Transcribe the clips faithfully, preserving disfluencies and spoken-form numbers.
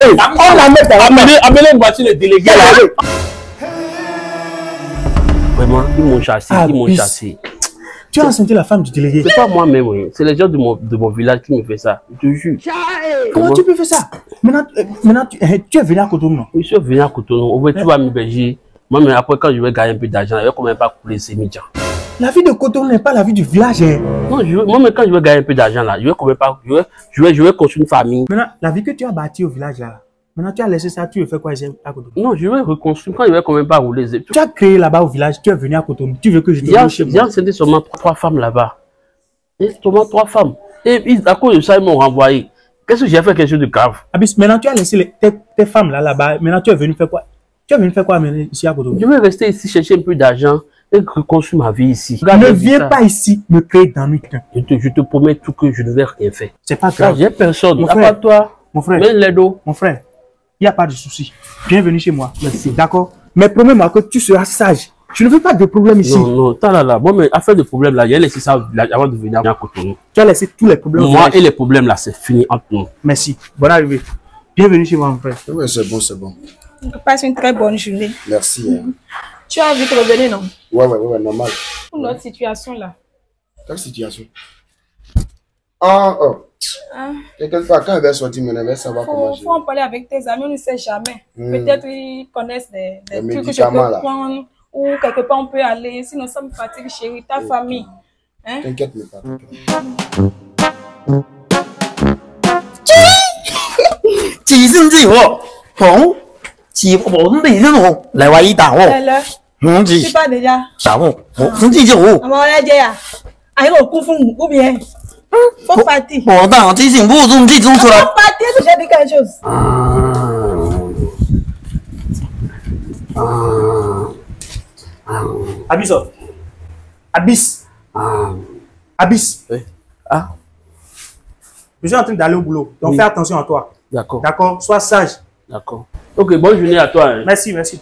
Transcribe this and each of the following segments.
On la met dans la main. Amenez voici le délégué là. Vraiment, ils m'ont chassé, ils m'ont chassé. Tu as enceinté la femme du délégué? C'est pas moi-même, oui. C'est les gens de mon, de mon village qui me font ça. Je te jure. Comment tu peux faire ça? Maintenant, euh, maintenant tu, euh, tu es venu à Cotonou, non? Oui, je suis venu à Cotonou. On veut tu vas m'héberger. Moi, mais après, quand je vais gagner un peu d'argent, je vais quand même pas couler ces médias. La vie de Cotonou n'est pas la vie du village. Hein. Non, je veux, moi, mais quand je vais gagner un peu d'argent, là, je vais quand même pas. Je vais, je vais, je vais construire une famille. Maintenant, la vie que tu as bâtie au village, là, maintenant tu as laissé ça, tu veux faire quoi ici à Cotonou? Non, je vais reconstruire. Quand je vais quand même pas rouler. Tu as créé là-bas au village, tu es venu à Cotonou. Tu veux que je te dise chez moi? C'était seulement trois, trois femmes là-bas. Et seulement trois femmes. Et ils, à cause de ça, ils m'ont renvoyé. Qu'est-ce que j'ai fait quelque chose de grave? Abyss, maintenant tu as laissé les, tes, tes femmes là, là-bas. Maintenant tu es venu faire quoi? Tu es venu faire quoi ici à Cotonou? Je vais rester ici, chercher un peu d'argent et reconstruire ma vie ici. Regarde, ne viens pas ici me créer d'ennui. Je te, je te promets tout que je ne vais rien faire. C'est pas grave. J'ai personne. Mon à frère, part toi, mon frère, mais les dos. mon frère, il n'y a pas de souci. Bienvenue chez moi. Merci. D'accord? Mais promets-moi que tu seras sage. Je ne veux pas de problème ici. Non, non, t'as là, là. Moi, mais affaire de problème là, j'ai laissé ça là, avant de venir à Cotonou. Tu as laissé tous les problèmes. Moi et les problèmes là, c'est fini entre nous. Merci. Bonne arrivée. Bienvenue chez moi, mon frère. Oui, c'est bon, c'est bon. Passe une très bonne journée. Merci. Hein. Tu as envie de revenir, non? Ouais, ouais, ouais, normal. Pour notre situation là. Quelle situation? Ah, oh. Ah. Quelquefois, quand elle va sortir, elle va savoir Faut, comment je... faut en parler avec tes amis, on ne sait jamais. Hmm. Peut-être ils connaissent des, des Les trucs que je peux médicaments, là. prendre ou quelque part on peut aller. Sinon, ça me fatigue, chérie. Ta famille. Hein? T'inquiète, mais pas. Chỉ xin gì hộ Hổng Chỉ bốn tỷ dân hộ Lại qua ý tảo hộ Là, Hổng tu gì parles déjà. Tảo hộ Hổng gì hộ À mon avis, aïe, au coup, ou bien. Faut partir. Bỏ tảo chỉ xin vô dung chỉ dung Faut sur la partir, j'ai dit quelque chose. Abyss. Abyss. Abyss. Oui. Ah, Je suis en train d'aller au boulot. Donc Oui. fais attention à toi. d'accord. D'accord? Sois sage. D'accord. Ok, bonne journée à toi. Hein. Merci, merci.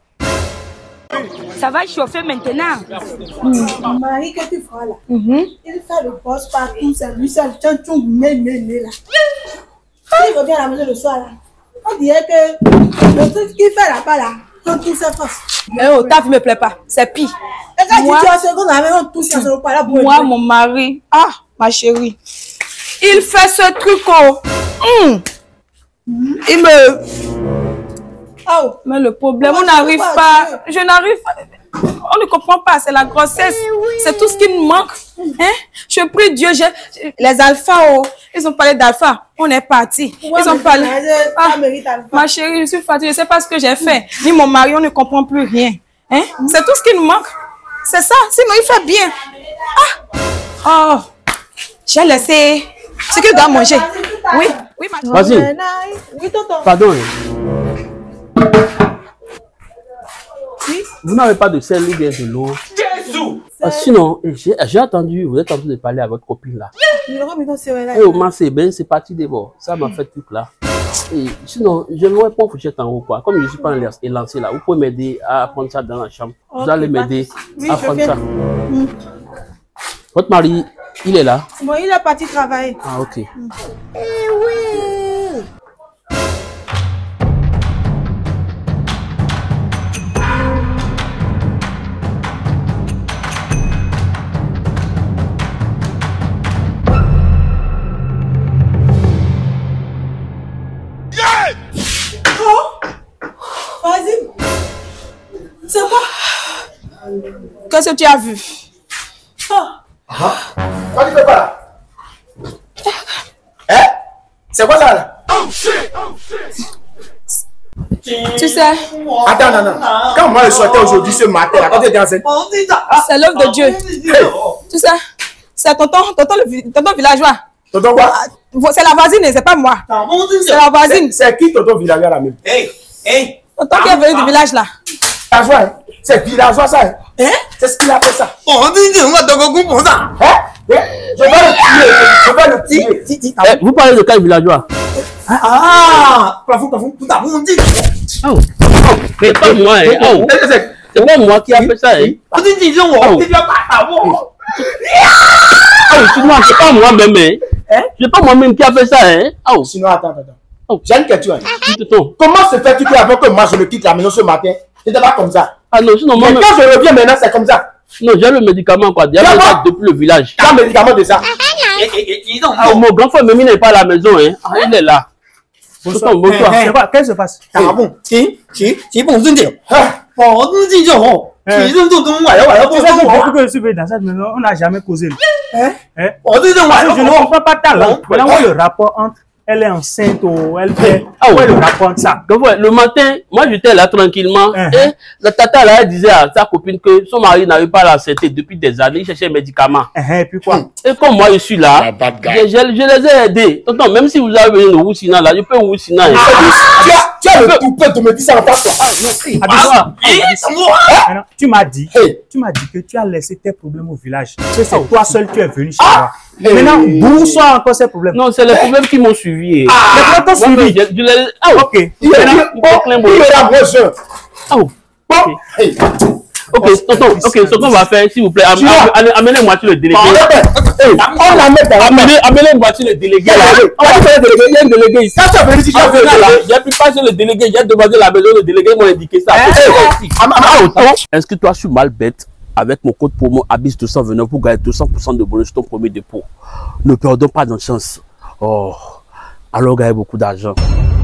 Ça va chauffer maintenant. Mon mari que tu feras là, il fait le boss partout, c'est lui seul, tiens, tu mets, mets, mets là. Quand il revient à la maison le soir là, on dirait que le truc qu'il fait là-bas là, on touche sa force. Eh oh, ta vie me plaît pas. C'est pire. Et quand Moi- tu es en seconde, la maison, on touche sa seconde, pas là pour Moi, mon mari, ah, ma chérie, il fait ce truc, oh. Hum. Il me... Oh, Mais le problème, Moi, on je n'arrive peux pas, pas, je n'arrive pas, on ne comprend pas, c'est la grossesse, c'est tout ce qui nous manque. Hein? Je prie Dieu, j'ai- les alphas, oh, ils ont parlé d'alpha, on est parti. Ouais, Ils ont mais parlé. ça Ah, mérite alpha. ma chérie, je suis fatiguée, je ne sais pas ce que j'ai fait. Ni mon mari, on ne comprend plus rien. Hein? C'est tout ce qui nous manque. C'est ça, sinon il fait bien. Ah! Oh! J'ai laissé ce qu'il doit manger. Oui, oui, ma Vas-y. Oui, tonton. Pardon. Hein. Vous n'avez pas de sel ou bien de l'eau? Ah, sinon, eh, j'ai j'ai attendu, vous êtes en train de parler avec votre copine là. Je le remets dans ce là. Et au moins, c'est bien, c'est parti d'abord. Ça m'a fait truc là. Et sinon, je ne vois pas fourchette en haut quoi. Comme je suis pas lancé là, vous pouvez m'aider à prendre ça dans la chambre. Vous Ok, allez pas- m'aider Oui, à je prendre viens. ça. Votre mari, il est là? Bon, il est parti travailler. Ah, ok. Vas-y. C'est quoi? Qu'est-ce que tu as vu? Quoi tu fais pas là? Hein? C'est quoi ça là? Tu sais, Attends, non, non. Quand moi je sortais aujourd'hui ce matin là, quand tu étais enceinte, c'est l'œuvre de Dieu. Tu sais, c'est tonton, tonton, le vi- tonton villageois. tonton quoi? C'est la voisine, c'est pas moi. C'est la voisine. C'est qui tonton villageois là même? Hey Hey Tonton qui est venu du village là. Villageois, hein? C'est villageois ça, hein? Hein? C'est ce qu'il a fait ça. On dit que moi t'as compris pour ça Hein? Eh, Je vais le tuer, je vais le tuer. Eh, vous parlez de quel villageois? Ah Plafond, plafond, putain, on dit Oh, c'est pas moi, hein. Oh, c'est pas moi qui a fait ça, hein. On dit disons, on dit pas à moi Oh, sinon, c'est pas moi-même, hein. C'est pas moi-même qui a fait ça, hein. Oh, Sinon, attends, attends. Oh. J'ai une question. Dis tonton. Comment se fait-il que avant que moi je ne quitte la maison ce matin, c'était pas comme ça? Ah non, sinon moi. Mais quand je reviens maintenant, c'est comme ça. Non, j'ai le médicament quoi. Déjà D'accord. depuis le village. Quel médicament de ça? Ah, mon grand frère Mémé n'est pas à la maison, hein. Ah, il est là. Bonsoir. Tonton, bonsoir. C'est quoi? Qu'est-ce qui se passe? Ah bon? Qui Qui Qui bon尊敬， Ah, 保尊敬就好，其实做东晚要晚要不 C'est ça que 中 depuis 我， que je suis venu dans cette maison, on n'a jamais causé. hein? Hein? 我这种 Parce 晚 que je 要 ne 不 comprends pas ta langue. Maintenant, où est le rapport entre elle est enceinte ou elle fait. Ah Où ouais. est le rapport entre ça? Donc, ouais, le matin, moi j'étais là tranquillement. Uh-huh. Et la tata là, elle disait à sa copine que son mari n'avait pas la santé depuis des années. Il cherchait un médicament. Hein, Et puis quoi? Et comme moi je suis là, Ah, bad guy. je, je, je les ai aidés. Tonton, même si vous avez le Roussina là, je peux Roussina. Tu as, tu as le toupet de me dire ça en face. Ah, Maintenant, tu m'as dit, Hey. tu m'as dit que tu as laissé tes problèmes au village. Que c'est toi seul tu es venu chez Ah. moi. Maintenant, Hey. d'où sont encore ces problèmes? non, c'est les problèmes qui m'ont suivi. Mais comment t'as Moi, suivi? je- je les- Ah, Ok. Il est il est- bon, il est là, moi je. Ah, oh. Bon, hey. Ok, tonton, ok, ce qu'on va faire, s'il vous plaît, am- Tu vois? am- amenez-moi sur le délégué. Hey, on la met dans la main. Amenez- Amenez-moi sur le délégué. Quel là. délégué? On va faire le délégué, il y a un délégué ici. Quand tu as venu ici, tu as Ah, venu là. j'ai pu passer le délégué, j'ai demandé la maison, le délégué m'a indiqué ça. Inscris-toi sur Malbet avec mon code promo A B I S deux cent vingt-neuf pour gagner deux cents pour cent de bonus sur ton premier dépôt. Ne perdons pas notre chance. Oh, alors gagner beaucoup d'argent.